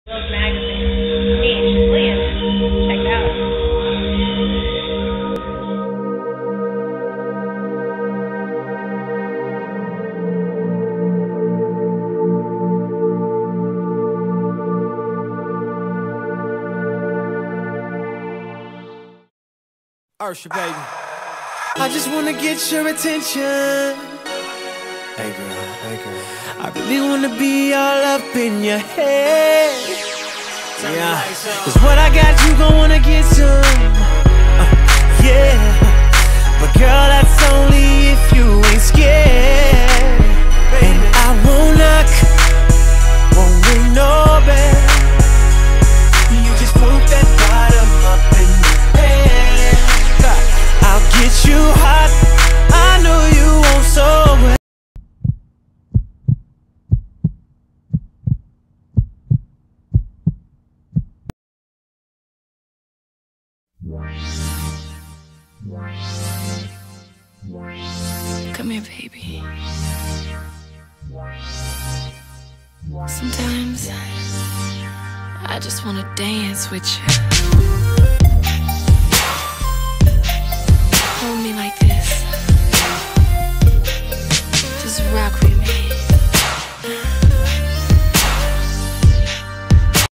Look magazine. Hey, William, check it out. Ursha, baby. I just wanna get your attention. Hey girl, hey girl. I really wanna be all up in your head. Yeah, cause what I got you gon' wanna get some. Yeah, but girl, that's only if you ain't scared. And I won't knock, won't ring no bell. You just put that bottom up in your head. I'll get you hot, I know you won't so well. Come here, baby. Sometimes I just wanna dance with you.